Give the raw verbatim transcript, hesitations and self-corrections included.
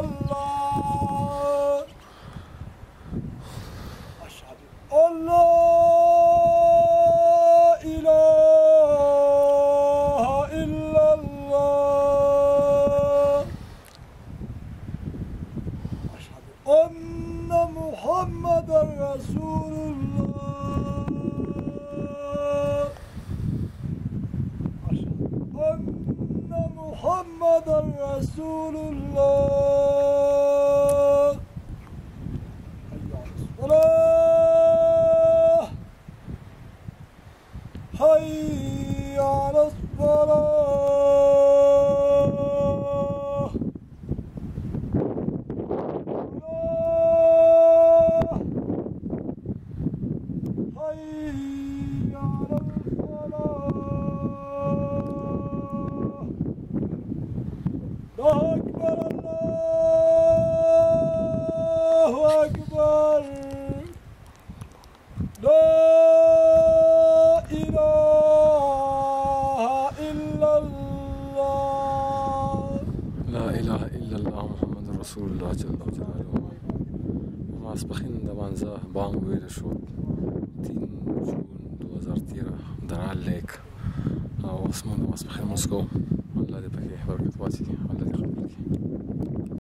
الله أشهد أن لا إله إلا الله أشهد أن محمدا رسول الله أشهد أن محمدا رسول الله حي على الصلاة حي على الصلاة الله أكبر الله أكبر لا إله إلا الله لا إله إلا الله محمد رسول الله جل جلاله ماسپخین د مانځه بانګ ویل شو تین جون دو هزار تیرہ درال لیک او اوس موږ د ماسپخین لمونځ کوو. الله دې پکې برکت واچوي. الله دې قبول کړي.